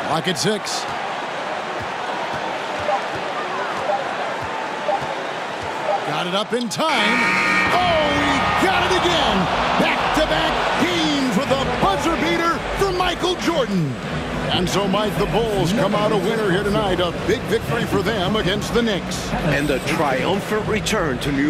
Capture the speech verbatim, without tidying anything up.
Clock at six. Got it up in time. Oh, he got it again. Back-to-back game for the buzzer beater for Michael Jordan. And so, Mike, the Bulls come out a winner here tonight. A big victory for them against the Knicks. And a triumphant return to New York.